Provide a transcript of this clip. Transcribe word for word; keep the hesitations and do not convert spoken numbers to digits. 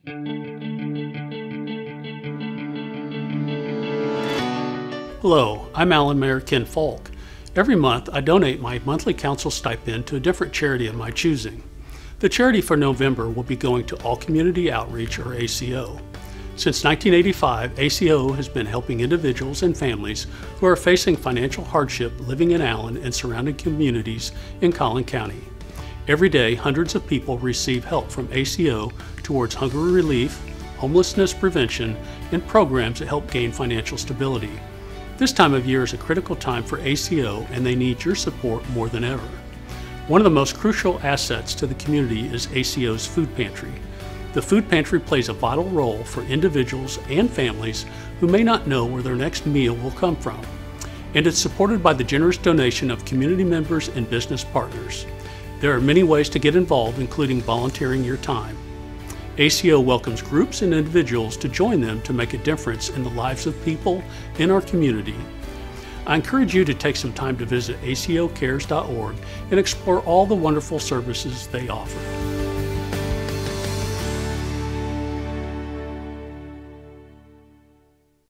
Hello, I'm Alan Mayor Ken Fulk. Every month, I donate my monthly council stipend to a different charity of my choosing. The charity for November will be going to All Community Outreach, or A C O. Since nineteen eighty-five, A C O has been helping individuals and families who are facing financial hardship living in Allen and surrounding communities in Collin County. Every day, hundreds of people receive help from A C O towards hunger relief, homelessness prevention, and programs that help gain financial stability. This time of year is a critical time for A C O, and they need your support more than ever. One of the most crucial assets to the community is A C O's food pantry. The food pantry plays a vital role for individuals and families who may not know where their next meal will come from. And it's supported by the generous donation of community members and business partners. There are many ways to get involved, including volunteering your time. A C O welcomes groups and individuals to join them to make a difference in the lives of people in our community. I encourage you to take some time to visit A C O cares dot org and explore all the wonderful services they offer.